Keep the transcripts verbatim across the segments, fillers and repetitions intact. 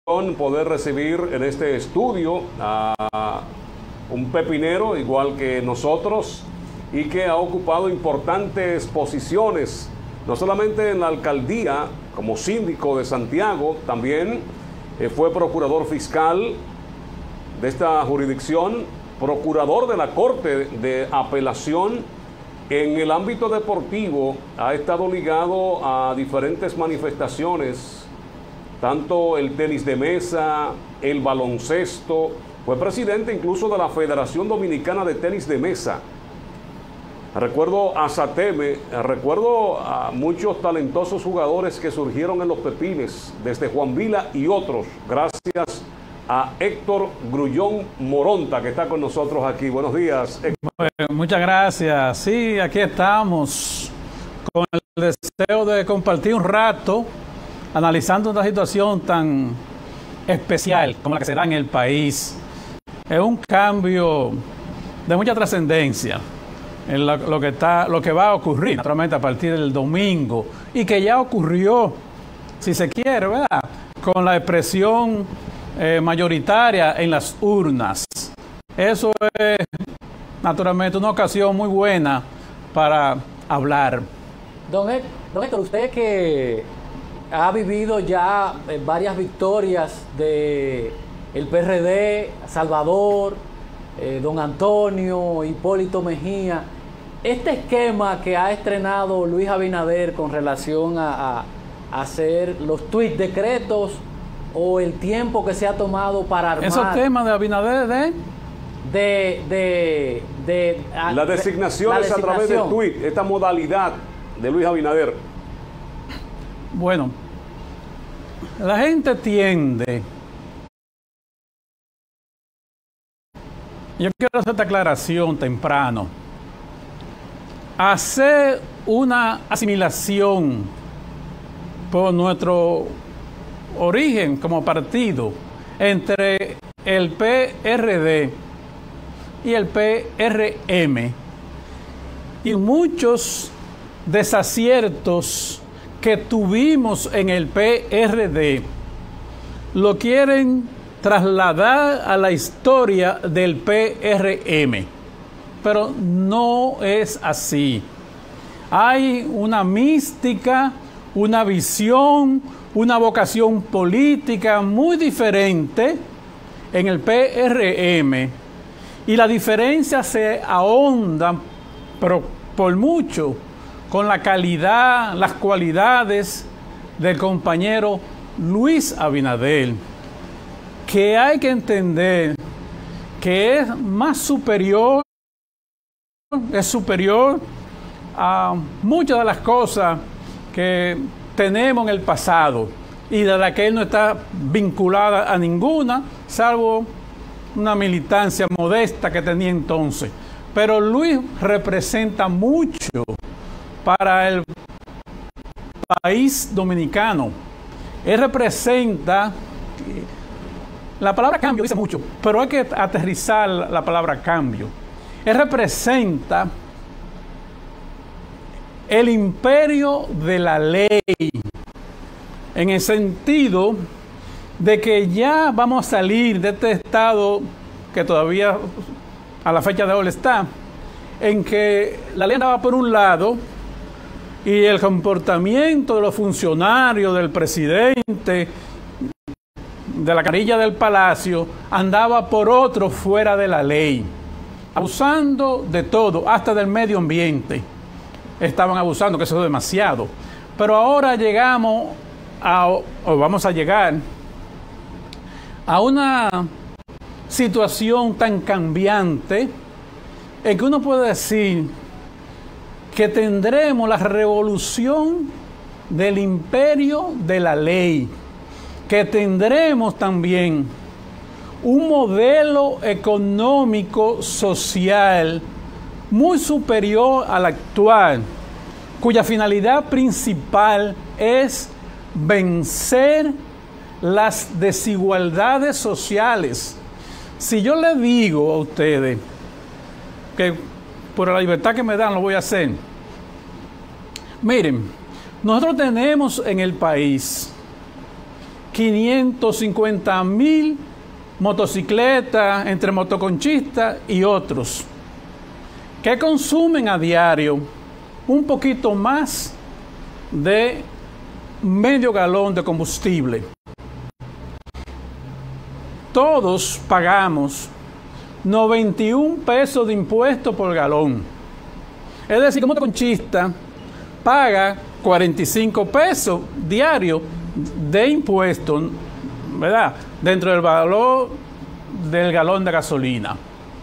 Poder recibir en este estudio a un pepinero igual que nosotros y que ha ocupado importantes posiciones, no solamente en la alcaldía como síndico de Santiago, también eh, fue procurador fiscal de esta jurisdicción, procurador de la Corte de Apelación. En el ámbito deportivo ha estado ligado a diferentes manifestaciones, tanto el tenis de mesa, el baloncesto. Fue presidente incluso de la Federación Dominicana de Tenis de Mesa. Recuerdo a Sateme, recuerdo a muchos talentosos jugadores que surgieron en los Pepines, desde Juan Vila y otros, gracias a Héctor Grullón Moronta, que está con nosotros aquí. Buenos días, Héctor. Bueno, muchas gracias. Sí, aquí estamos con el deseo de compartir un rato analizando una situación tan especial como la que se da en el país. Es un cambio de mucha trascendencia en lo, lo, que está, lo que va a ocurrir, naturalmente, a partir del domingo, y que ya ocurrió, si se quiere, ¿verdad?, con la expresión eh, mayoritaria en las urnas. Eso es, naturalmente, una ocasión muy buena para hablar. Don, don Héctor, usted que ha vivido ya eh, varias victorias de el P R D, Salvador, eh, don Antonio, Hipólito Mejía, este esquema que ha estrenado Luis Abinader con relación a, a, a hacer los tuits decretos o el tiempo que se ha tomado para armar... ¿Esos temas de Abinader de...? De... de, de a, la designación es a través del tuit, esta modalidad de Luis Abinader. Bueno, la gente tiende... Yo quiero hacer esta aclaración temprano. Hacer una asimilación por nuestro origen como partido entre el P R D y el P R M y muchos desaciertos que tuvimos en el P R D lo quieren trasladar a la historia del P R M, pero no es así. Hay una mística, una visión, una vocación política muy diferente en el P R M, y la diferencia se ahonda, pero por mucho, con la calidad, las cualidades del compañero Luis Abinader, que hay que entender que es más superior, es superior a muchas de las cosas que tenemos en el pasado y de la que él no está vinculada a ninguna, salvo una militancia modesta que tenía entonces. Pero Luis representa mucho para el país dominicano. Él representa... La palabra cambio dice mucho, pero hay que aterrizar la palabra cambio. Él representa el imperio de la ley, en el sentido de que ya vamos a salir de este estado que todavía a la fecha de hoy está, en que la ley andaba por un lado y el comportamiento de los funcionarios, del presidente, de la carilla del palacio, andaba por otro fuera de la ley, abusando de todo, hasta del medio ambiente. Estaban abusando, que eso es demasiado. Pero ahora llegamos a, o vamos a llegar a una situación tan cambiante en que uno puede decir que tendremos la revolución del imperio de la ley, que tendremos también un modelo económico social muy superior al actual, cuya finalidad principal es vencer las desigualdades sociales. Si yo le digo a ustedes que por la libertad que me dan lo voy a hacer, miren, nosotros tenemos en el país quinientos cincuenta mil motocicletas entre motoconchistas y otros, que consumen a diario un poquito más de medio galón de combustible. Todos pagamos noventa y un pesos de impuesto por galón. Es decir, que un motoconchista paga cuarenta y cinco pesos diarios de impuesto, ¿verdad?, dentro del valor del galón de gasolina.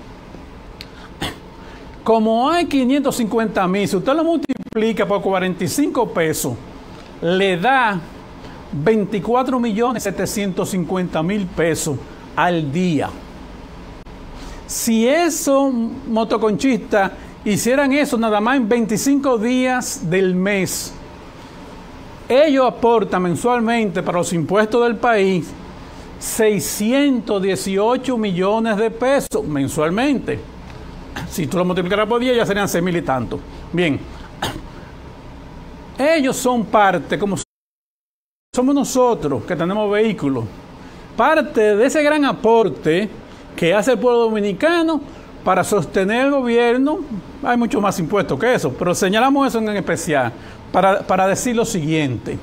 Como hay quinientos cincuenta mil, si usted lo multiplica por cuarenta y cinco pesos, le da veinticuatro millones setecientos cincuenta mil pesos al día. Si esos motoconchistas hicieran eso nada más en veinticinco días del mes, ellos aportan mensualmente para los impuestos del país seiscientos dieciocho millones de pesos mensualmente. Si tú lo multiplicaras por día, ya serían seis mil y tanto. Bien, ellos son parte, como somos nosotros que tenemos vehículos, parte de ese gran aporte que hace el pueblo dominicano para sostener el gobierno. Hay mucho más impuestos que eso, pero señalamos eso en especial para, para decir lo siguiente.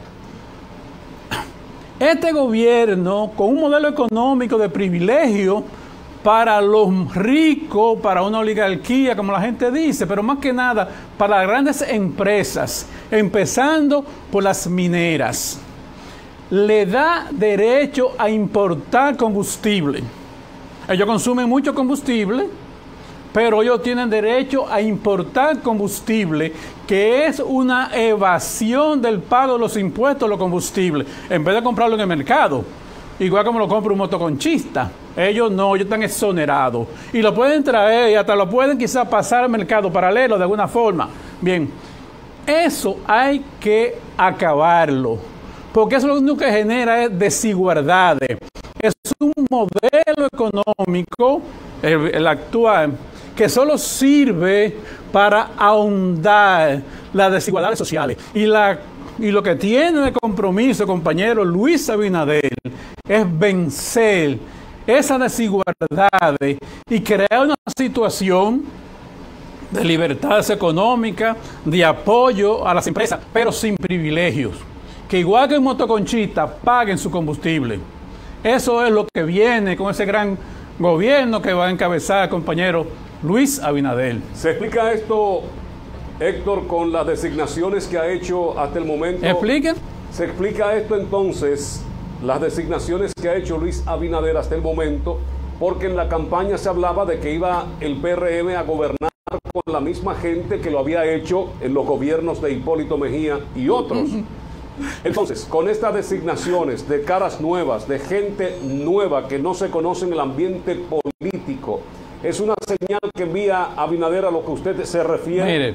Este gobierno, con un modelo económico de privilegio para los ricos, para una oligarquía, como la gente dice, pero más que nada para las grandes empresas, empezando por las mineras, le da derecho a importar combustible. Ellos consumen mucho combustible, pero ellos tienen derecho a importar combustible, que es una evasión del pago de los impuestos a los combustibles, en vez de comprarlo en el mercado, igual como lo compra un motoconchista. Ellos no, ellos están exonerados, y lo pueden traer, y hasta lo pueden quizás pasar al mercado paralelo de alguna forma. Bien, eso hay que acabarlo, porque eso lo único que genera es desigualdades. Es un modelo económico, el, el actual, que solo sirve para ahondar las desigualdades sociales. Y, la, y lo que tiene de compromiso, compañero Luis Abinader, es vencer esas desigualdades y crear una situación de libertades económicas, de apoyo a las empresas, pero sin privilegios. Que igual que un motoconchista paguen su combustible. Eso es lo que viene con ese gran gobierno que va a encabezar el compañero Luis Abinader. ¿Se explica esto, Héctor, con las designaciones que ha hecho hasta el momento? ¿Expliquen? ¿Se explica esto entonces, las designaciones que ha hecho Luis Abinader hasta el momento? Porque en la campaña se hablaba de que iba el P R M a gobernar con la misma gente que lo había hecho en los gobiernos de Hipólito Mejía y otros. Entonces, con estas designaciones de caras nuevas, de gente nueva que no se conoce en el ambiente político, ¿es una señal que envía Abinader a lo que usted se refiere? Mire,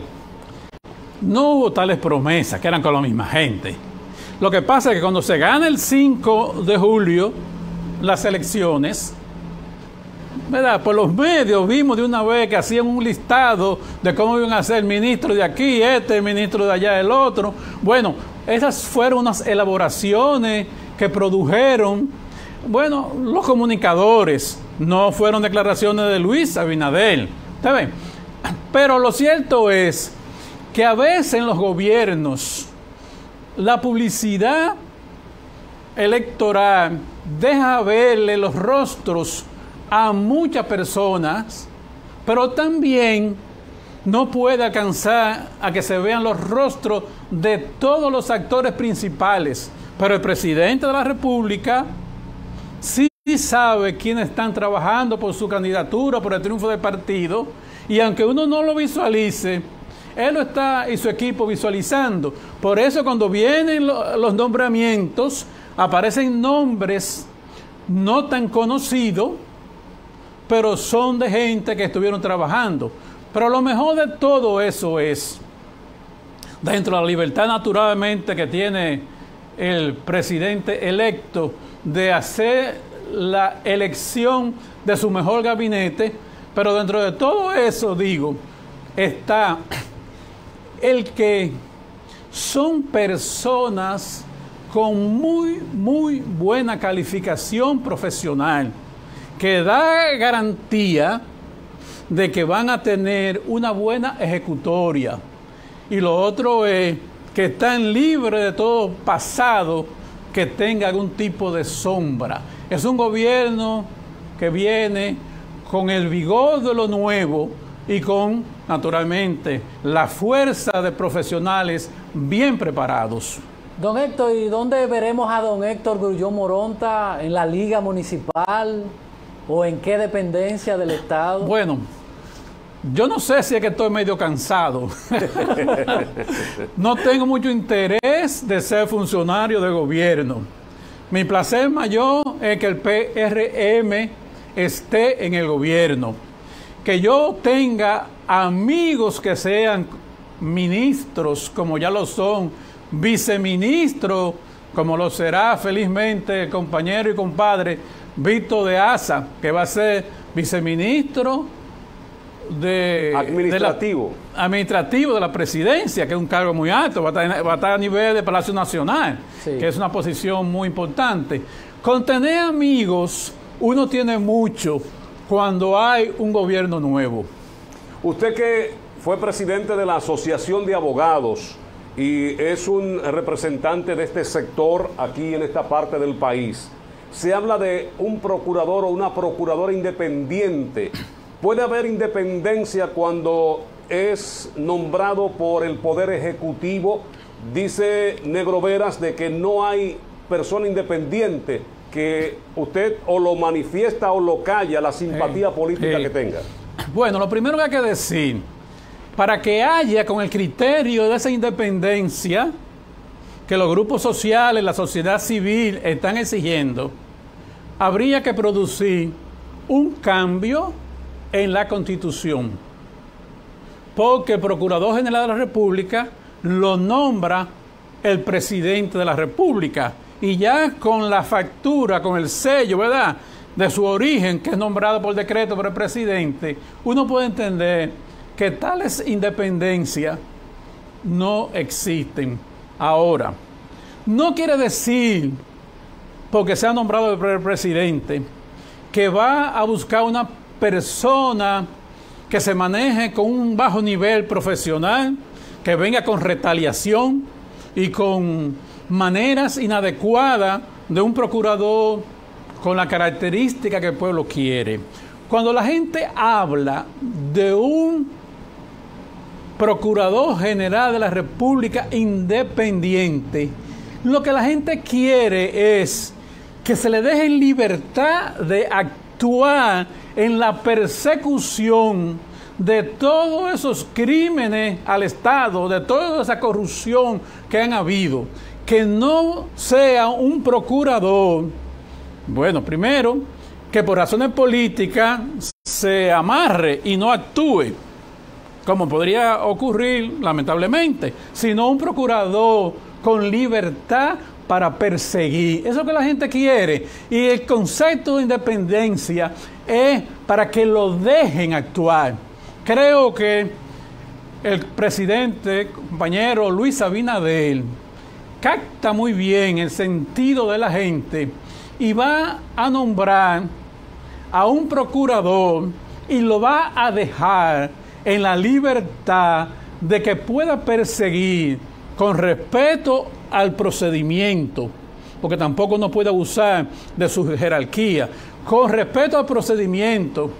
no hubo tales promesas que eran con la misma gente. Lo que pasa es que cuando se gana el cinco de julio las elecciones, ¿verdad?, por los medios vimos de una vez que hacían un listado de cómo iban a ser el ministro de aquí, este, el ministro de allá, el otro. Bueno, esas fueron unas elaboraciones que produjeron, bueno, los comunicadores. No fueron declaraciones de Luis Abinader. ¿Está bien? Pero lo cierto es que a veces en los gobiernos la publicidad electoral deja verle los rostros a muchas personas, pero también no puede alcanzar a que se vean los rostros de todos los actores principales. Pero el presidente de la República sí sabe quiénes están trabajando por su candidatura, por el triunfo del partido, y aunque uno no lo visualice, él lo está y su equipo visualizando. Por eso cuando vienen lo, los nombramientos, aparecen nombres no tan conocidos, pero son de gente que estuvieron trabajando. Pero lo mejor de todo eso es, dentro de la libertad naturalmente que tiene el presidente electo de hacer la elección de su mejor gabinete, pero dentro de todo eso, digo, está el que son personas con muy, muy buena calificación profesional, que da garantía de que van a tener una buena ejecutoria. Y lo otro es que están libres de todo pasado que tenga algún tipo de sombra. Es un gobierno que viene con el vigor de lo nuevo y con, naturalmente, la fuerza de profesionales bien preparados. Don Héctor, ¿y dónde veremos a don Héctor Grullón Moronta? ¿En la Liga Municipal o en qué dependencia del Estado? Bueno, yo no sé si es que estoy medio cansado. No tengo mucho interés de ser funcionario de gobierno. Mi placer mayor es que el P R M esté en el gobierno. Que yo tenga amigos que sean ministros, como ya lo son, viceministro, como lo será felizmente el compañero y compadre Víctor de Asa, que va a ser viceministro de administrativo. De la, administrativo de la presidencia, que es un cargo muy alto, va a estar, va a, estar a nivel de Palacio Nacional, sí, que es una posición muy importante. Con tener amigos, uno tiene mucho cuando hay un gobierno nuevo. Usted que fue presidente de la Asociación de Abogados y es un representante de este sector aquí en esta parte del país, se habla de un procurador o una procuradora independiente. ¿Puede haber independencia cuando es nombrado por el Poder Ejecutivo? Dice Negro Veras de que no hay persona independiente, que usted o lo manifiesta o lo calla la simpatía eh, política eh. que tenga. Bueno, lo primero que hay que decir, para que haya con el criterio de esa independencia que los grupos sociales, la sociedad civil están exigiendo, habría que producir un cambio en la Constitución, porque el Procurador General de la República lo nombra el Presidente de la República, y ya con la factura, con el sello, ¿verdad?, de su origen, que es nombrado por decreto por el presidente, uno puede entender que tales independencias no existen. Ahora, no quiere decir, porque sea nombrado por el presidente, que va a buscar una persona que se maneje con un bajo nivel profesional, que venga con retaliación y con maneras inadecuadas de un procurador con la característica que el pueblo quiere. Cuando la gente habla de un Procurador General de la República independiente, lo que la gente quiere es que se le deje libertad de actuar en la persecución de todos esos crímenes al Estado, de toda esa corrupción que han habido. Que no sea un procurador, bueno, primero, que por razones políticas se amarre y no actúe, como podría ocurrir lamentablemente, sino un procurador con libertad para perseguir. Eso es lo que la gente quiere. Y el concepto de independencia es para que lo dejen actuar. Creo que el presidente, compañero Luis Abinader, capta muy bien el sentido de la gente y va a nombrar a un procurador y lo va a dejar en la libertad de que pueda perseguir con respeto al procedimiento, porque tampoco no puede abusar de su jerarquía, con respeto al procedimiento,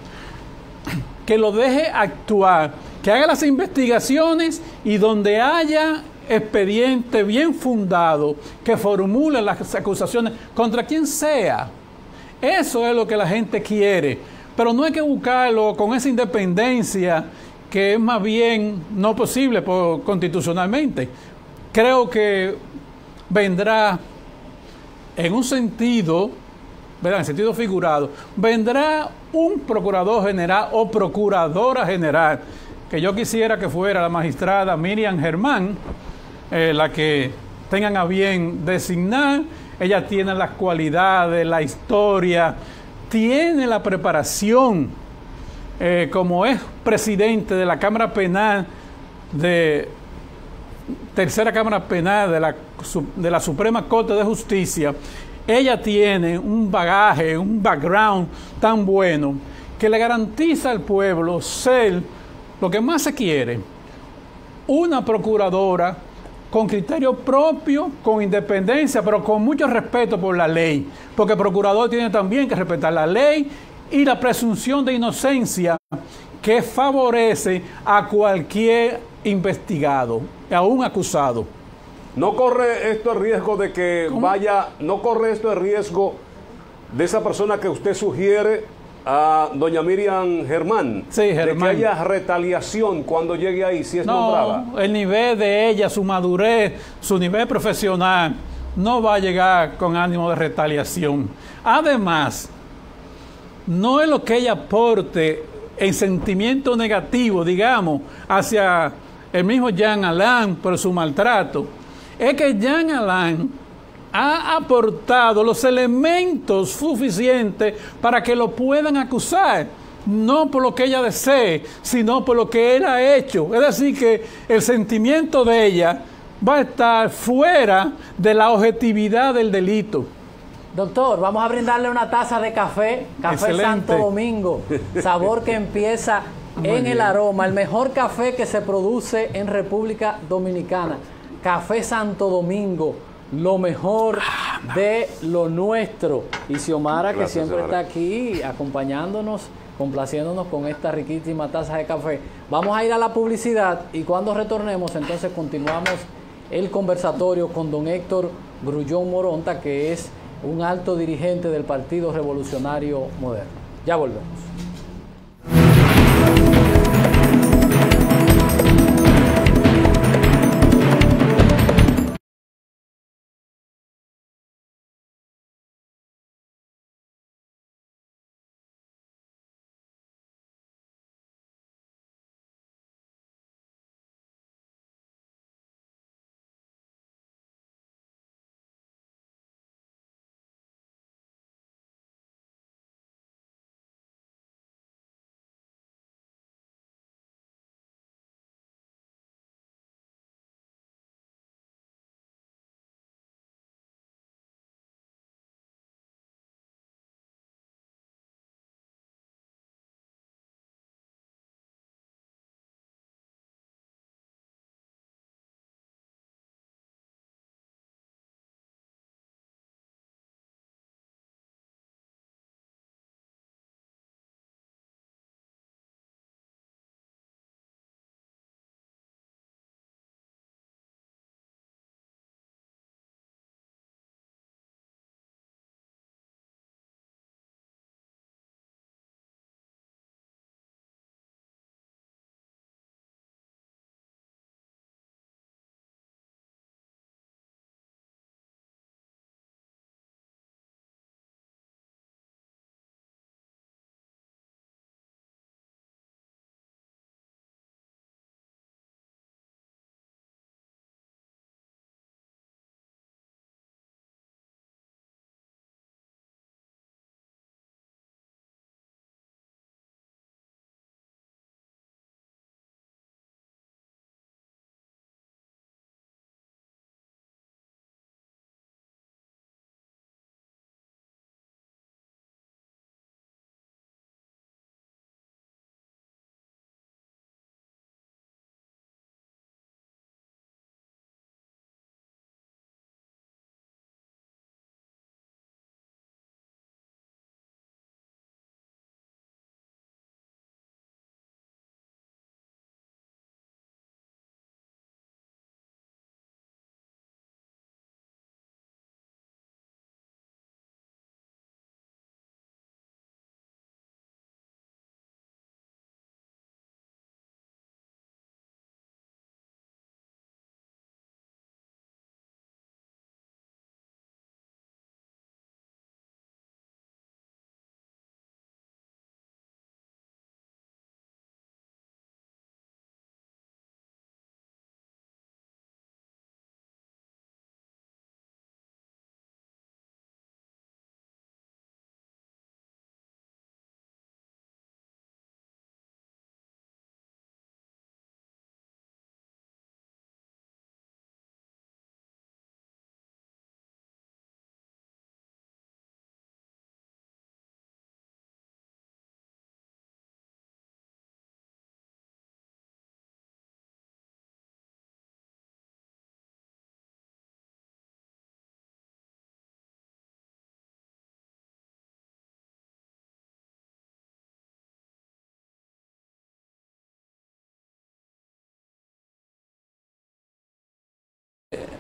que lo deje actuar, que haga las investigaciones y donde haya expediente bien fundado, que formule las acusaciones contra quien sea. Eso es lo que la gente quiere, pero no hay que buscarlo con esa independencia que es más bien no posible por, constitucionalmente. Creo que vendrá en un sentido, ¿verdad?, en sentido figurado, vendrá un procurador general o procuradora general, que yo quisiera que fuera la magistrada Miriam Germán, Eh, la que tengan a bien designar. Ella tiene las cualidades, la historia, tiene la preparación, eh, como es presidente de la Cámara Penal de tercera Cámara Penal de la, de la Suprema Corte de Justicia, ella tiene un bagaje, un background tan bueno que le garantiza al pueblo ser lo que más se quiere, una procuradora con criterio propio, con independencia, pero con mucho respeto por la ley, porque el procurador tiene también que respetar la ley y la presunción de inocencia que favorece a cualquier investigado, a un acusado. ¿No corre esto el riesgo de que ¿Cómo? vaya, no corre esto el riesgo de esa persona que usted sugiere a doña Miriam Germán? Sí, de Germán. que haya retaliación cuando llegue ahí, si es nombrada. No, el nivel de ella, su madurez, su nivel profesional, no va a llegar con ánimo de retaliación. Además, no es lo que ella aporte en sentimiento negativo, digamos, hacia el mismo Jean Alain por su maltrato. Es que Jean Alain ha aportado los elementos suficientes para que lo puedan acusar, no por lo que ella desee, sino por lo que él ha hecho. Es decir, que el sentimiento de ella va a estar fuera de la objetividad del delito. Doctor, vamos a brindarle una taza de café, café Excelente. Santo Domingo, sabor que empieza Muy en bien. el aroma, el mejor café que se produce en República Dominicana. Café Santo Domingo, lo mejor de lo nuestro. Y Xiomara, que Gracias, siempre Xiomara. está aquí acompañándonos, complaciéndonos con esta riquísima taza de café. Vamos a ir a la publicidad y cuando retornemos, entonces continuamos el conversatorio con don Héctor Grullón Moronta, que es un alto dirigente del Partido Revolucionario Moderno. Ya volvemos.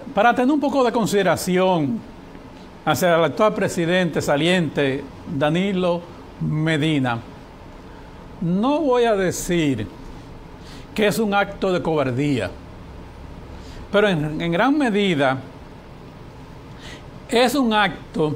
para tener un poco de consideración hacia el actual presidente saliente, Danilo Medina, no voy a decir que es un acto de cobardía, pero en, en gran medida es un acto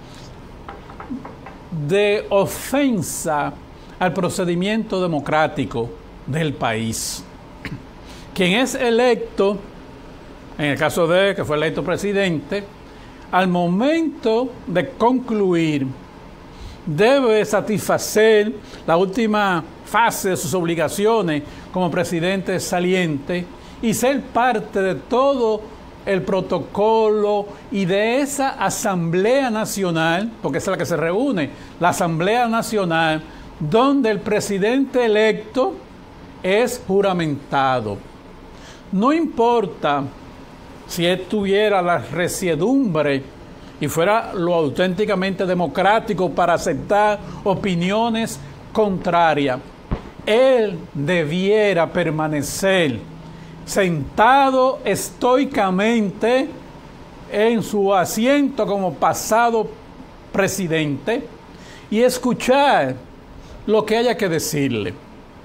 de ofensa al procedimiento democrático del país. Quien es electo, en el caso de que fue electo presidente, al momento de concluir, debe satisfacer la última fase de sus obligaciones como presidente saliente y ser parte de todo el protocolo y de esa Asamblea Nacional, porque esa es la que se reúne, la Asamblea Nacional, donde el presidente electo es juramentado. No importa si él tuviera la resiedumbre y fuera lo auténticamente democrático para aceptar opiniones contrarias, él debiera permanecer sentado estoicamente en su asiento como pasado presidente y escuchar lo que haya que decirle.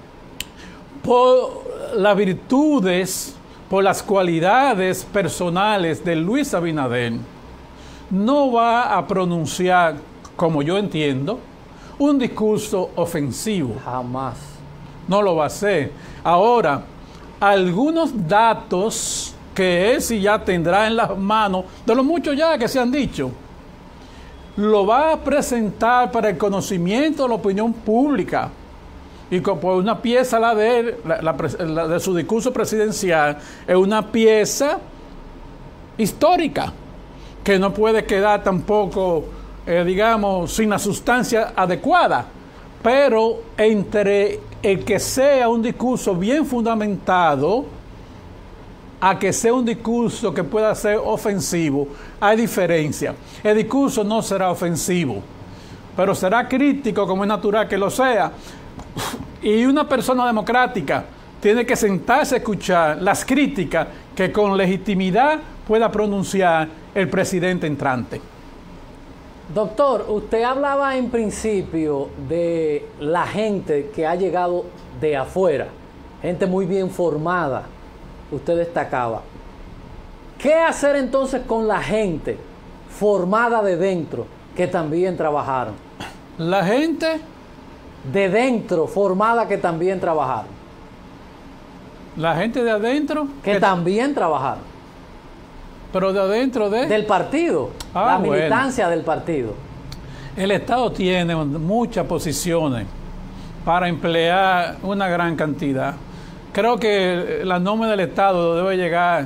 Por las virtudes, por las cualidades personales de Luis Abinader, no va a pronunciar, como yo entiendo, un discurso ofensivo. Jamás. No lo va a hacer. Ahora, algunos datos que él sí ya tendrá en las manos, de los muchos ya que se han dicho, lo va a presentar para el conocimiento de la opinión pública. Y por una pieza, la de él, la, la, la de su discurso presidencial, es una pieza histórica, que no puede quedar tampoco, eh, digamos, sin la sustancia adecuada. Pero entre el que sea un discurso bien fundamentado a que sea un discurso que pueda ser ofensivo, hay diferencia. El discurso no será ofensivo, pero será crítico, como es natural que lo sea. Y una persona democrática tiene que sentarse a escuchar las críticas que con legitimidad pueda pronunciar el presidente entrante. Doctor, usted hablaba en principio de la gente que ha llegado de afuera, gente muy bien formada, usted destacaba. ¿Qué hacer entonces con la gente formada de dentro que también trabajaron? La gente de dentro, formada, que también trabajaron. La gente de adentro que, que también trabajaron. Pero de adentro de... del partido, ah, la militancia bueno. del partido. El Estado tiene muchas posiciones para emplear una gran cantidad. Creo que la nómina del Estado debe llegar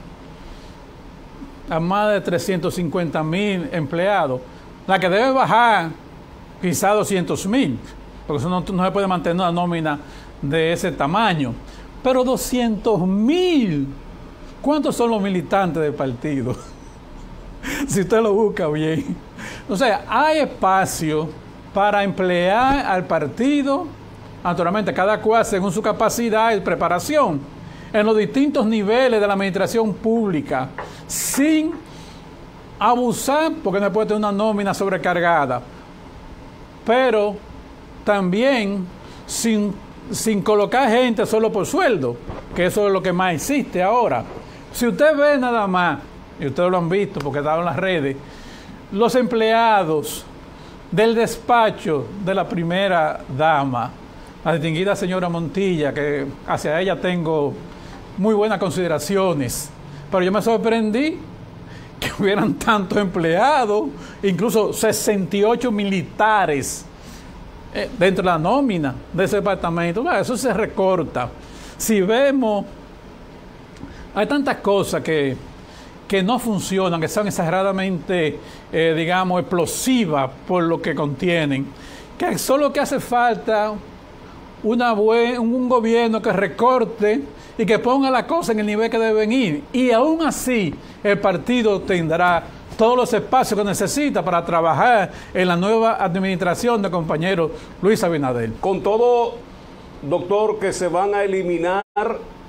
a más de trescientos cincuenta mil empleados. La que debe bajar quizá doscientos mil, porque eso no, no se puede mantener una nómina de ese tamaño. Pero doscientos mil, ¿cuántos son los militantes del partido? Si usted lo busca bien. O sea, hay espacio para emplear al partido, naturalmente cada cual según su capacidad y preparación, en los distintos niveles de la administración pública, sin abusar, porque no se puede tener una nómina sobrecargada, pero también sin, sin colocar gente solo por sueldo, que eso es lo que más existe ahora. Si usted ve nada más, y ustedes lo han visto porque estaba en las redes, los empleados del despacho de la primera dama, la distinguida señora Montilla, que hacia ella tengo muy buenas consideraciones, pero yo me sorprendí que hubieran tantos empleados, incluso sesenta y ocho militares eh, dentro de la nómina de ese departamento. Bueno, eso se recorta. Si vemos, hay tantas cosas que, que no funcionan, que son exageradamente, eh, digamos, explosivas por lo que contienen, que solo que hace falta una buen, un gobierno que recorte y que ponga la cosa en el nivel que deben ir. Y aún así, el partido tendrá todos los espacios que necesita para trabajar en la nueva administración del compañero Luis Abinader. Con todo, doctor, que se van a eliminar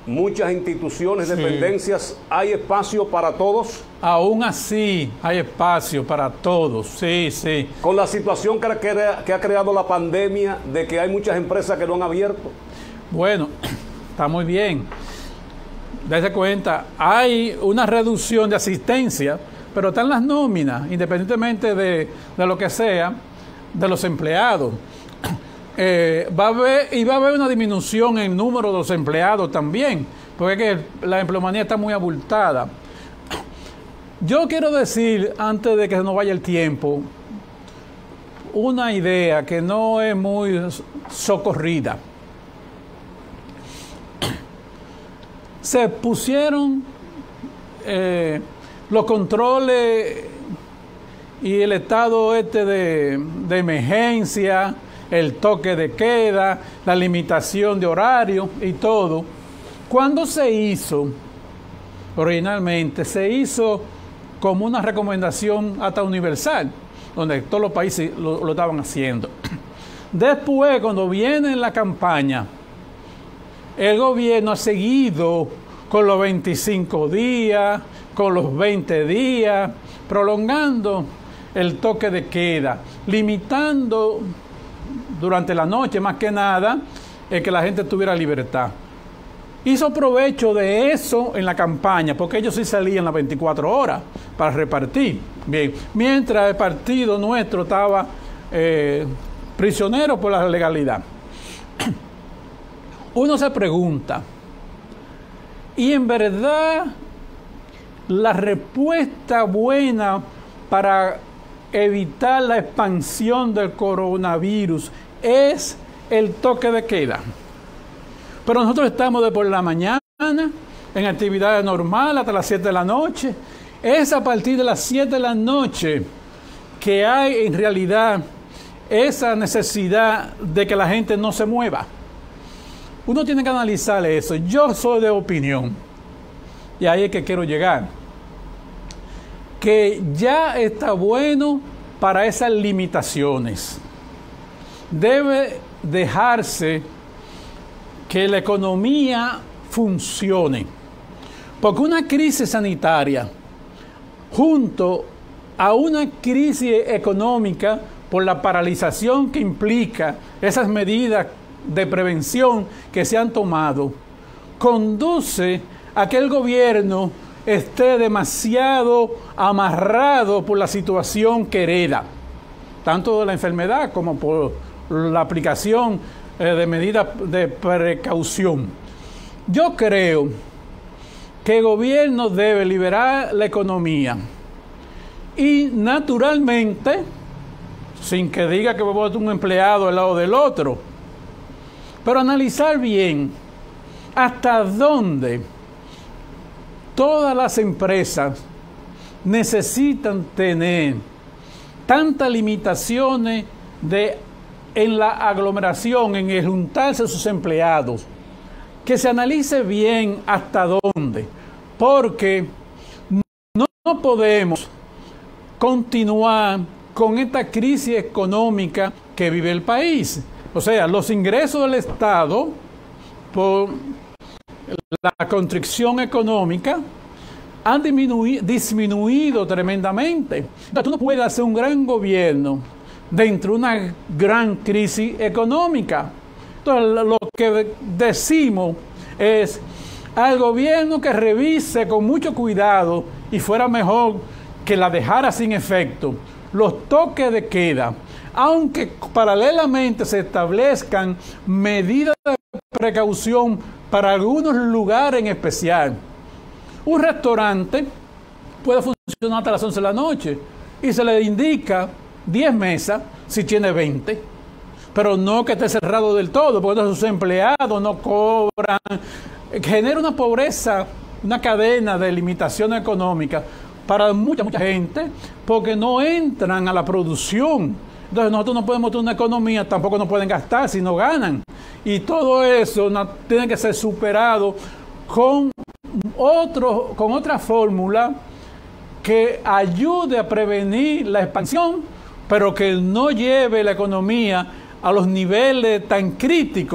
muchas instituciones, Sí. dependencias, ¿hay espacio para todos? Aún así hay espacio para todos, sí, sí. Con la situación que ha, crea- que ha creado la pandemia, de que hay muchas empresas que no han abierto. Bueno, está muy bien. Dese cuenta, hay una reducción de asistencia, pero están las nóminas, independientemente de, de lo que sea, de los empleados. Eh, va a haber, y va a haber una disminución en el número de los empleados también, porque es que la empleomanía está muy abultada. Yo quiero decir, antes de que se nos vaya el tiempo, una idea que no es muy socorrida. Se pusieron eh, los controles y el estado este de, de emergencia, el toque de queda, la limitación de horario y todo. ¿Cuándo se hizo? Originalmente se hizo como una recomendación hasta universal, donde todos los países lo, lo estaban haciendo. Después, cuando viene la campaña, el gobierno ha seguido con los veinticinco días, con los veinte días, prolongando el toque de queda, limitando durante la noche, más que nada, el que la gente tuviera libertad. Hizo provecho de eso en la campaña, porque ellos sí salían las veinticuatro horas para repartir. Bien, mientras el partido nuestro estaba eh, prisionero por la legalidad. Uno se pregunta, ¿y en verdad la respuesta buena para evitar la expansión del coronavirus es el toque de queda? Pero nosotros estamos de por la mañana en actividades normales hasta las siete de la noche. Es a partir de las siete de la noche que hay en realidad esa necesidad de que la gente no se mueva. Uno tiene que analizar eso. Yo soy de opinión, y ahí es que quiero llegar, que ya está bueno para esas limitaciones. Debe dejarse que la economía funcione, porque una crisis sanitaria junto a una crisis económica por la paralización que implica esas medidas de prevención que se han tomado, conduce a que el gobierno esté demasiado amarrado por la situación que hereda, tanto de la enfermedad como por la aplicación eh, de medidas de precaución. Yo creo que el gobierno debe liberar la economía y naturalmente, sin que diga que va a botar un empleado al lado del otro, pero analizar bien hasta dónde todas las empresas necesitan tener tantas limitaciones de, en la aglomeración, en el juntarse a sus empleados, que se analice bien hasta dónde, porque no, no podemos continuar con esta crisis económica que vive el país. O sea, los ingresos del Estado por la constricción económica han disminuido, disminuido tremendamente. Entonces, tú no puedes hacer un gran gobierno dentro de una gran crisis económica. Entonces, lo que decimos es al gobierno que revise con mucho cuidado, y fuera mejor que la dejara sin efecto, los toques de queda, aunque paralelamente se establezcan medidas de precaución para algunos lugares en especial. Un restaurante puede funcionar hasta las once de la noche y se le indica diez mesas si tiene veinte, pero no que esté cerrado del todo, porque sus empleados no cobran. Genera una pobreza, una cadena de limitación económica para mucha, mucha gente, porque no entran a la producción. Entonces nosotros no podemos tener una economía, tampoco no pueden gastar si no ganan. Y todo eso no, tiene que ser superado con, otro, con otra fórmula que ayude a prevenir la expansión, pero que no lleve la economía a los niveles tan críticos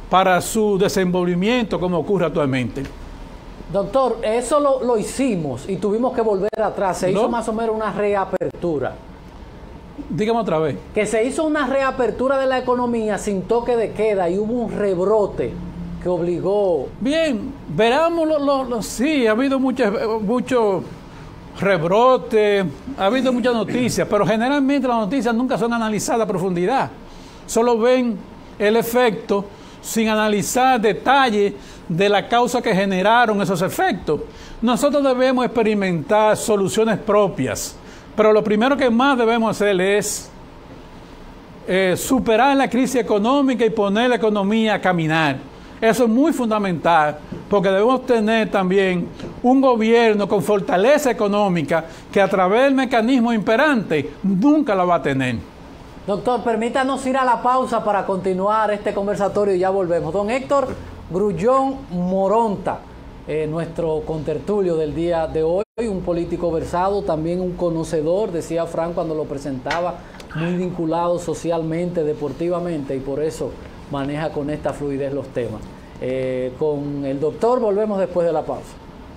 para su desenvolvimiento como ocurre actualmente. Doctor, eso lo, lo hicimos y tuvimos que volver atrás. Se ¿No? hizo más o menos una reapertura. Dígame otra vez. Que se hizo una reapertura de la economía sin toque de queda y hubo un rebrote que obligó... Bien, veramos, lo, lo, lo, sí, ha habido muchos mucho rebrotes, ha habido muchas noticias, pero generalmente las noticias nunca son analizadas a profundidad. Solo ven el efecto sin analizar detalles de la causa que generaron esos efectos. Nosotros debemos experimentar soluciones propias, pero lo primero que más debemos hacer es eh, superar la crisis económica y poner la economía a caminar. Eso es muy fundamental, porque debemos tener también un gobierno con fortaleza económica que a través del mecanismo imperante nunca la va a tener. Doctor, permítanos ir a la pausa para continuar este conversatorio y ya volvemos. Don Héctor Grullón Moronta, eh, nuestro contertulio del día de hoy, un político versado, también un conocedor, decía Frank cuando lo presentaba, muy vinculado socialmente, deportivamente, y por eso maneja con esta fluidez los temas. Eh, con el doctor volvemos después de la pausa.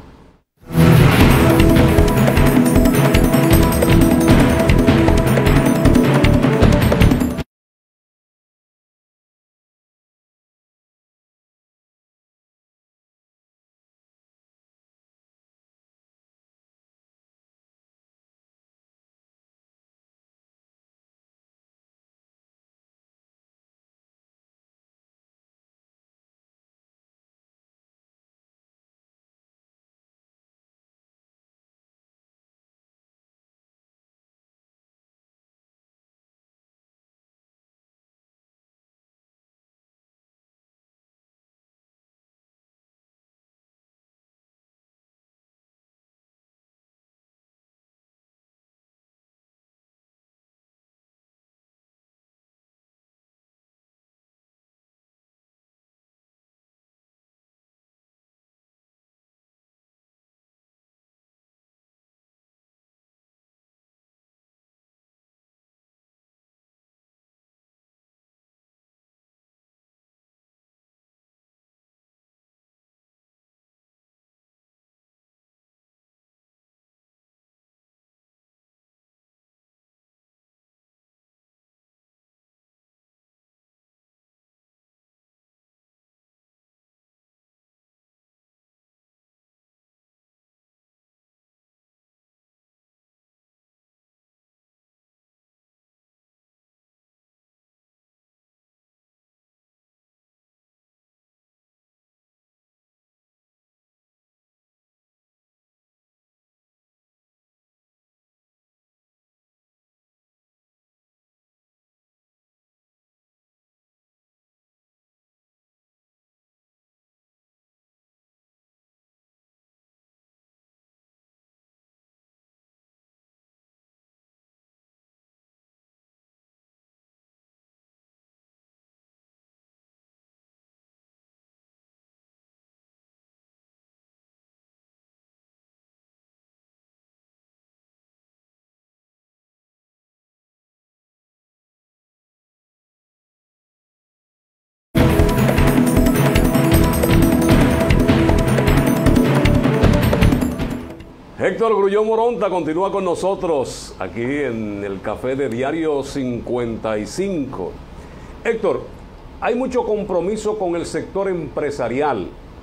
Héctor Grullón Moronta continúa con nosotros aquí en el café de Diario cincuenta y cinco. Héctor, hay mucho compromiso con el sector empresarial.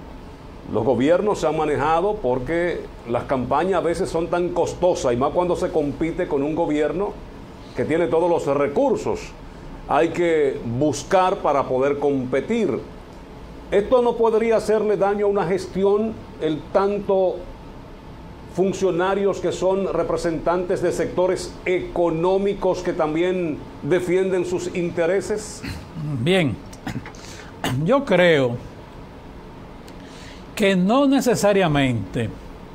Los gobiernos se han manejado porque las campañas a veces son tan costosas, y más cuando se compite con un gobierno que tiene todos los recursos. Hay que buscar para poder competir. ¿Esto no podría hacerle daño a una gestión, el tanto funcionarios que son representantes de sectores económicos que también defienden sus intereses? Bien, yo creo que no necesariamente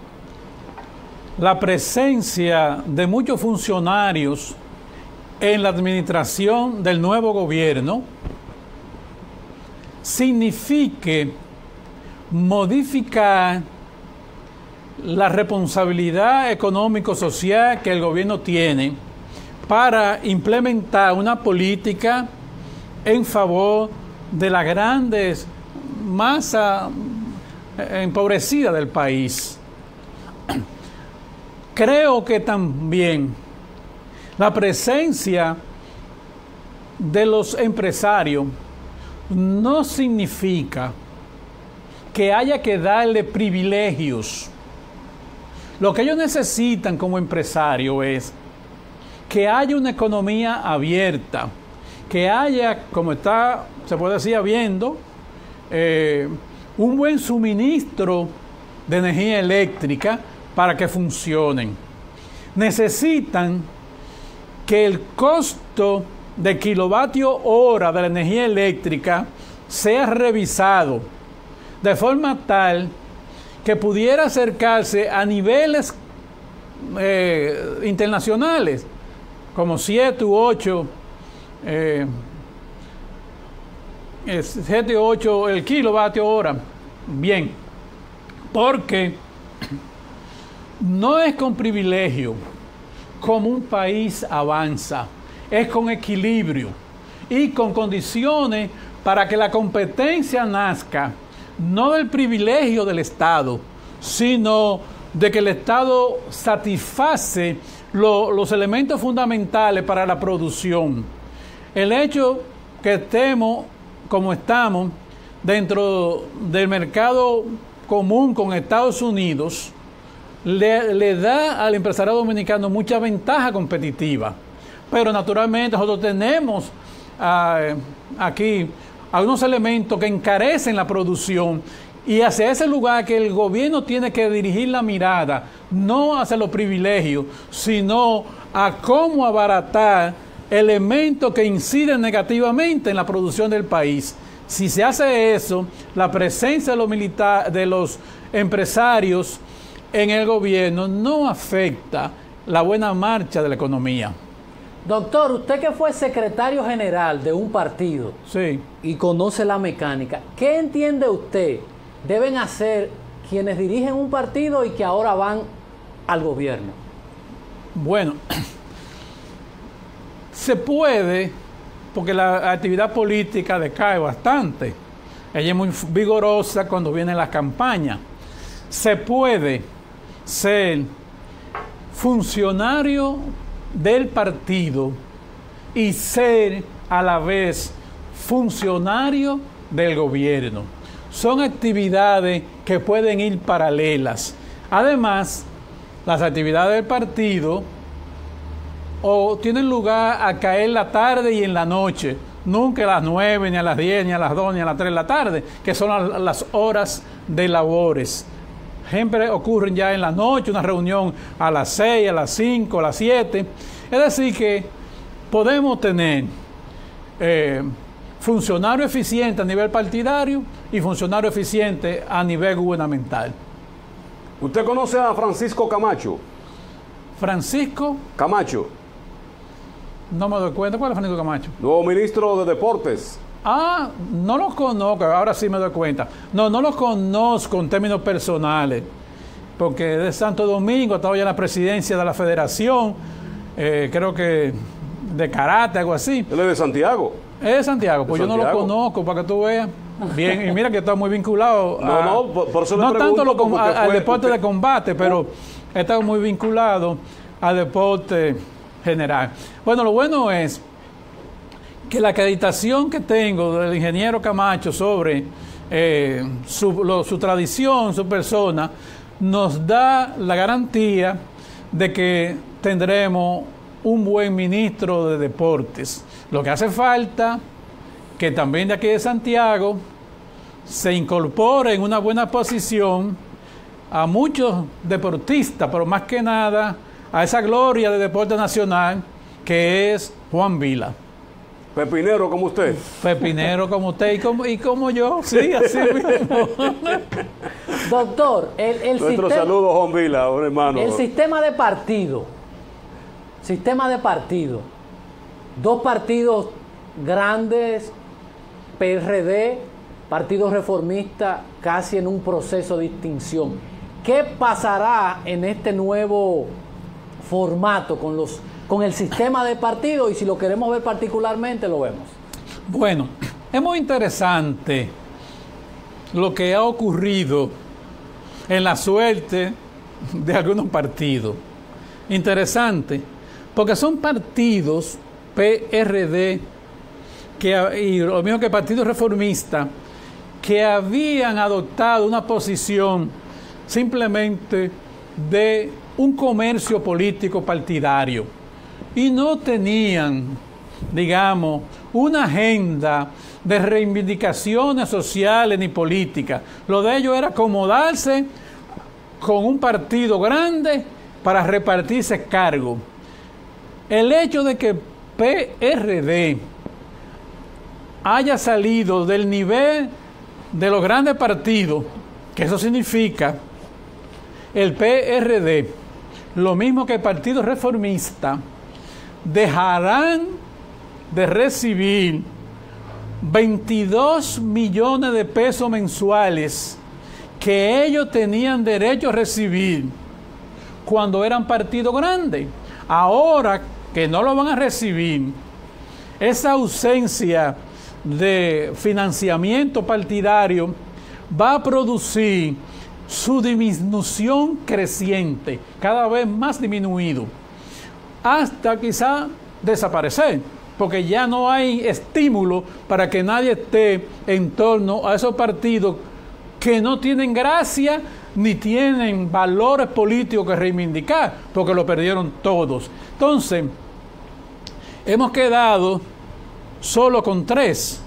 la presencia de muchos funcionarios en la administración del nuevo gobierno signifique modificar la responsabilidad económico-social que el gobierno tiene para implementar una política en favor de las grandes masas empobrecidas del país. Creo que también la presencia de los empresarios no significa que haya que darle privilegios. Lo que ellos necesitan como empresarios es que haya una economía abierta, que haya, como está, se puede decir, habiendo, eh, un buen suministro de energía eléctrica para que funcionen. Necesitan que el costo de kilovatio hora de la energía eléctrica sea revisado de forma tal que pudiera acercarse a niveles eh, internacionales, como siete u ocho, eh, siete u ocho el kilovatio hora. Bien, porque no es con privilegio como un país avanza, es con equilibrio y con condiciones para que la competencia nazca, no del privilegio del Estado, sino de que el Estado satisface lo, los elementos fundamentales para la producción. El hecho que estemos como estamos dentro del mercado común con Estados Unidos le, le da al empresariado dominicano mucha ventaja competitiva. Pero naturalmente nosotros tenemos uh, aquí algunos elementos que encarecen la producción, y hacia ese lugar que el gobierno tiene que dirigir la mirada, no hacia los privilegios, sino a cómo abaratar elementos que inciden negativamente en la producción del país. Si se hace eso, la presencia de los, militar, de los empresarios en el gobierno no afecta la buena marcha de la economía. Doctor, usted que fue secretario general de un partido, sí, y conoce la mecánica, ¿qué entiende usted deben hacer quienes dirigen un partido y que ahora van al gobierno? Bueno, se puede, porque la actividad política decae bastante. Ella es muy vigorosa cuando vienen las campañas. Se puede ser funcionario del partido y ser a la vez funcionario del gobierno. Son actividades que pueden ir paralelas. Además, las actividades del partido o tienen lugar a caer la tarde y en la noche, nunca a las nueve, ni a las diez, ni a las dos, ni a las tres de la tarde, que son las horas de labores. Siempre ocurren ya en la noche, una reunión a las seis, a las cinco, a las siete. Es decir que podemos tener eh, funcionario eficiente a nivel partidario y funcionario eficiente a nivel gubernamental. ¿Usted conoce a Francisco Camacho? Francisco Camacho. No me doy cuenta. ¿Cuál es Francisco Camacho? Nuevo ministro de Deportes. Ah, no los conozco, ahora sí me doy cuenta. No, no los conozco en términos personales, porque de Santo Domingo, estaba ya en la presidencia de la federación, eh, creo que de karate, algo así. Él es de Santiago. Es de Santiago, pues de yo no Santiago. lo conozco, para que tú veas. Bien, y mira que está muy vinculado No, a, no, por, por eso le no tanto lo, como a, que al fue, deporte usted, de combate, pero está muy vinculado al deporte general. Bueno, lo bueno es que la acreditación que tengo del ingeniero Camacho sobre eh, su, lo, su tradición, su persona, nos da la garantía de que tendremos un buen ministro de deportes. Lo que hace falta que también de aquí de Santiago se incorpore en una buena posición a muchos deportistas, pero más que nada a esa gloria del deporte nacional que es Juan Vila. Pepinero como usted. Pepinero como usted y como, y como yo, sí, así mismo. Doctor, el, el Nuestro sistema, saludo, Juan Vila, un hermano. el sistema de partido, sistema de partido, dos partidos grandes, P R D, Partido Reformista, casi en un proceso de extinción. ¿Qué pasará en este nuevo formato con los con el sistema de partido, y si lo queremos ver particularmente, lo vemos? Bueno, Es muy interesante lo que ha ocurrido en la suerte de algunos partidos. Interesante, porque son partidos P R D que, y lo mismo que el Partido Reformista, que habían adoptado una posición simplemente de un comercio político partidario y no tenían, digamos, una agenda de reivindicaciones sociales ni políticas. Lo de ellos era acomodarse con un partido grande para repartirse cargo. El hecho de que P R D haya salido del nivel de los grandes partidos, que eso significa el P R D, lo mismo que el Partido Reformista, dejarán de recibir veintidós millones de pesos mensuales que ellos tenían derecho a recibir cuando eran partido grande. Ahora que no lo van a recibir, esa ausencia de financiamiento partidario va a producir su disminución creciente, cada vez más disminuido, hasta quizá desaparecer, porque ya no hay estímulo para que nadie esté en torno a esos partidos que no tienen gracia ni tienen valores políticos que reivindicar, porque lo perdieron todos. Entonces, hemos quedado solo con tres: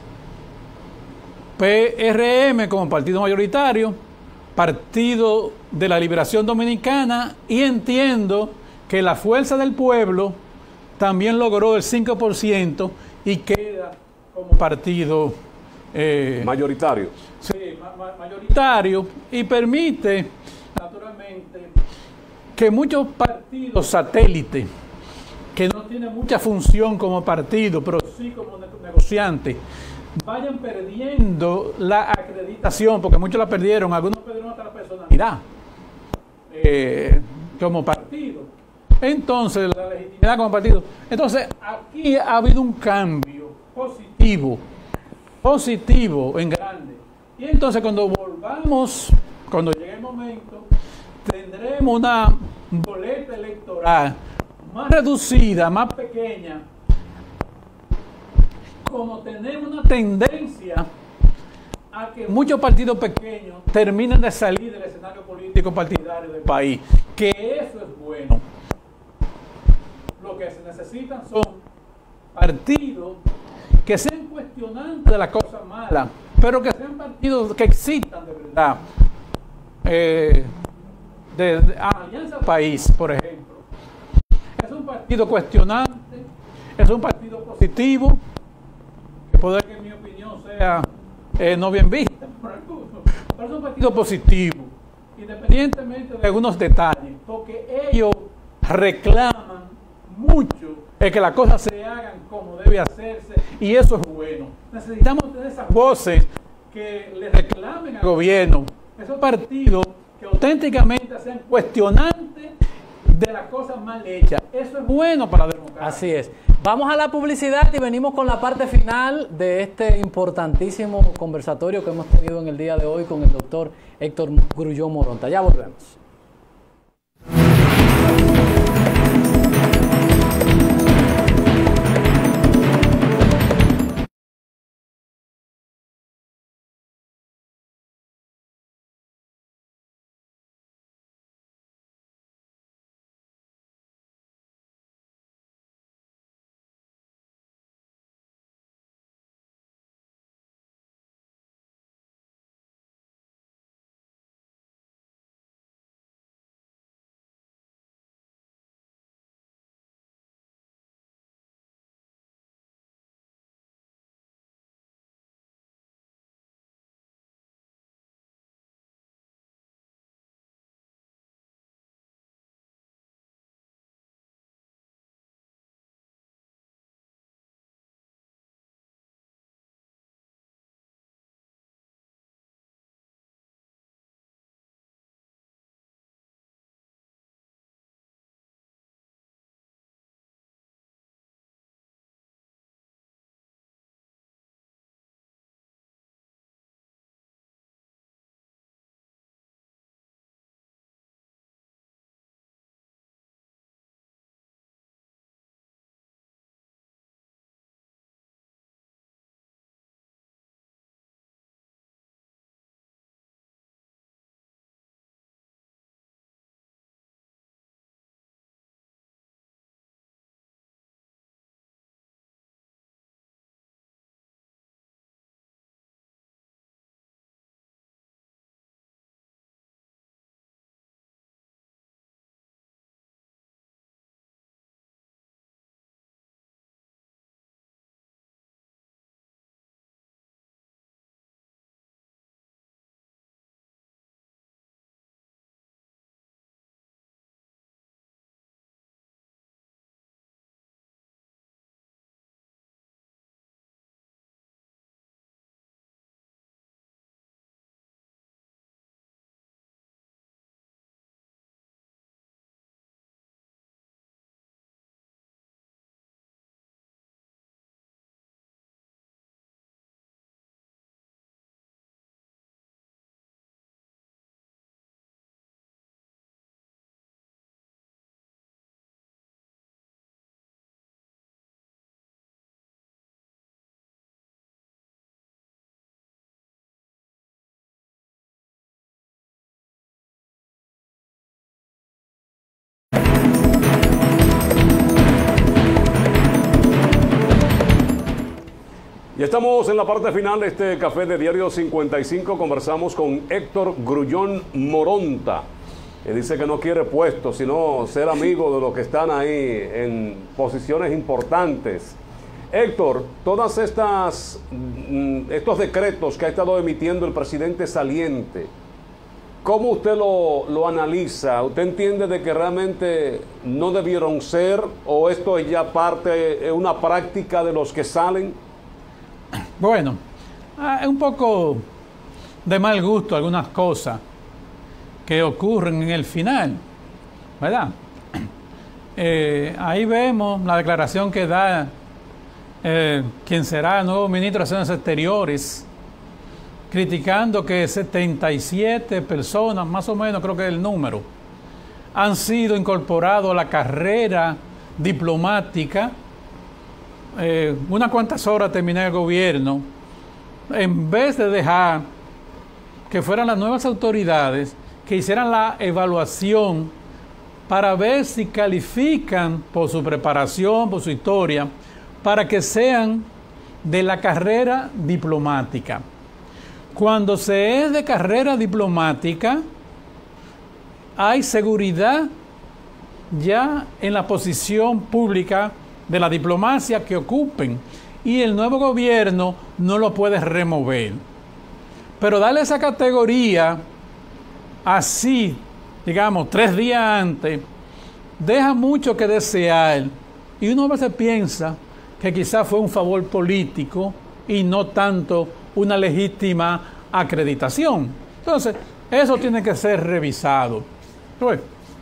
P R M como partido mayoritario, Partido de la Liberación Dominicana, y entiendo que la Fuerza del Pueblo también logró el cinco por ciento y queda como partido eh, mayoritario. Sí, ma ma mayoritario, y permite, naturalmente, que muchos partidos satélites, que no tienen mucha función como partido, pero sí como ne negociantes, vayan perdiendo la acreditación, porque muchos la perdieron, algunos perdieron hasta la personalidad eh, como partido. Entonces, la legitimidad como partido. Entonces, aquí ha habido un cambio positivo, positivo en grande. Y entonces, cuando volvamos, cuando llegue el momento, tendremos una boleta electoral más reducida, más pequeña, como tenemos una tendencia a que muchos partidos pequeños terminen de salir del escenario político partidario del país, que eso es bueno. Lo que se necesitan son partidos que sean cuestionantes de las cosas malas, pero que sean partidos que existan de verdad. Eh, de, de Alianza País, por ejemplo, es un partido cuestionante, es un partido positivo, que puede que en mi opinión sea eh, no bien vista por algunos, pero es un partido positivo, independientemente de algunos detalles, porque ellos reclaman mucho el que las cosas se hagan como debe hacerse, y eso es bueno. Necesitamos tener esas voces que le reclamen al gobierno, esos partidos que auténticamente sean cuestionantes de las cosas mal hechas. Eso es bueno para la democracia. Así es. Vamos a la publicidad y venimos con la parte final de este importantísimo conversatorio que hemos tenido en el día de hoy con el doctor Héctor Grullón Moronta. Ya volvemos. Ya estamos en la parte final de este café de Diario cincuenta y cinco. Conversamos con Héctor Grullón Moronta. Que dice que no quiere puestos, sino ser amigo de los que están ahí en posiciones importantes. Héctor, todas estas estos decretos que ha estado emitiendo el presidente saliente, ¿cómo usted lo, lo analiza? ¿Usted entiende de que realmente no debieron ser o esto es ya parte, es una práctica de los que salen? Bueno, es un poco de mal gusto algunas cosas que ocurren en el final, ¿verdad? Eh, ahí vemos la declaración que da eh, quien será el nuevo ministro de Relaciones Exteriores, criticando que setenta y siete personas, más o menos creo que es el número, han sido incorporados a la carrera diplomática. Eh, unas cuantas horas terminé el gobierno, en vez de dejar que fueran las nuevas autoridades que hicieran la evaluación para ver si califican por su preparación, por su historia, para que sean de la carrera diplomática. Cuando se es de carrera diplomática, hay seguridad ya en la posición pública de la diplomacia que ocupen, y el nuevo gobierno no lo puede remover. Pero darle esa categoría así, digamos, tres días antes, deja mucho que desear, y uno a veces piensa que quizás fue un favor político y no tanto una legítima acreditación. Entonces, eso tiene que ser revisado. Pues,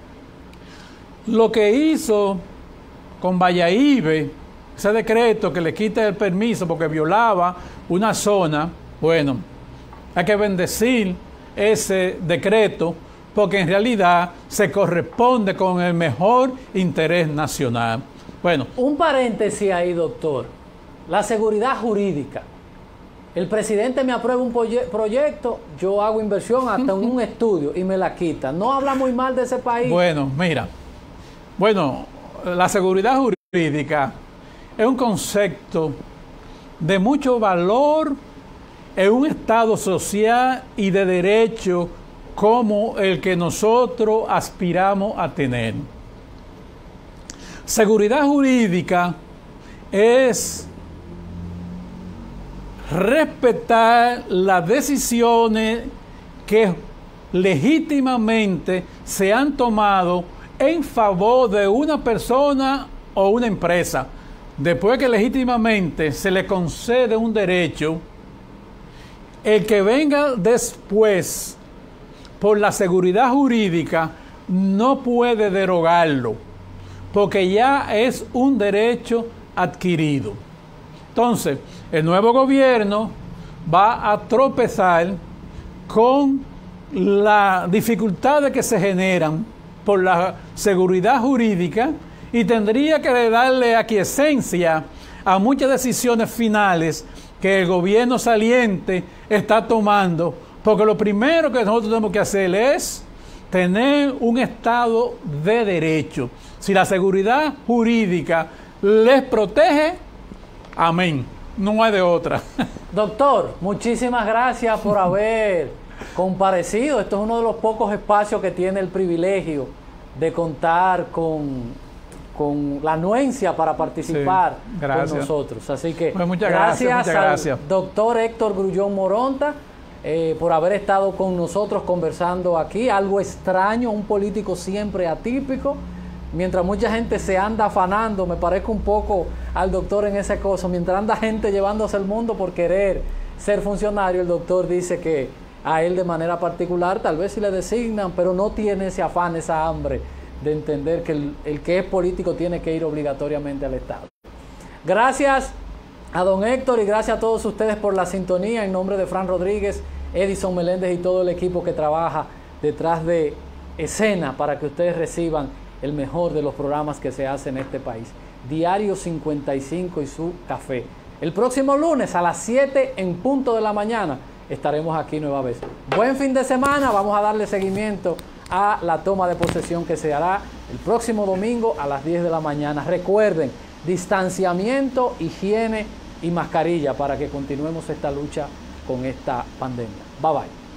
lo que hizo con Valladolid, ese decreto que le quita el permiso porque violaba una zona, bueno, hay que bendecir ese decreto porque en realidad se corresponde con el mejor interés nacional. Bueno, un paréntesis ahí, doctor. La seguridad jurídica. El presidente me aprueba un proyecto, yo hago inversión hasta en un estudio y me la quita. ¿No habla muy mal de ese país? Bueno, mira, bueno, la seguridad jurídica es un concepto de mucho valor en un Estado social y de derecho como el que nosotros aspiramos a tener. Seguridad jurídica es respetar las decisiones que legítimamente se han tomado en favor de una persona o una empresa. Después que legítimamente se le concede un derecho, el que venga después por la seguridad jurídica no puede derogarlo, porque ya es un derecho adquirido. Entonces, el nuevo gobierno va a tropezar con las dificultades que se generan por la seguridad jurídica y tendría que darle aquiescencia a muchas decisiones finales que el gobierno saliente está tomando, porque lo primero que nosotros tenemos que hacer es tener un Estado de derecho. Si la seguridad jurídica les protege, amén, no hay de otra. Doctor, muchísimas gracias por haber comparecido. Esto es uno de los pocos espacios que tiene el privilegio de contar con, con la anuencia para participar sí, con nosotros. Así que pues muchas gracias, gracias, muchas al gracias. doctor Héctor Grullón Moronta eh, por haber estado con nosotros conversando aquí. Algo extraño, un político siempre atípico. Mientras mucha gente se anda afanando, me parezco un poco al doctor en ese cosa, mientras anda gente llevándose el mundo por querer ser funcionario, el doctor dice que a él de manera particular tal vez sí le designan, pero no tiene ese afán, esa hambre de entender que el, el que es político tiene que ir obligatoriamente al Estado. Gracias a don Héctor y gracias a todos ustedes por la sintonía. En nombre de Fran Rodríguez, Edison Meléndez y todo el equipo que trabaja detrás de escena para que ustedes reciban el mejor de los programas que se hacen en este país. Diario cincuenta y cinco y su café. El próximo lunes a las siete en punto de la mañana estaremos aquí nueva vez. Buen fin de semana. Vamos a darle seguimiento a la toma de posesión que se hará el próximo domingo a las diez de la mañana. Recuerden, distanciamiento, higiene y mascarilla para que continuemos esta lucha con esta pandemia. Bye bye.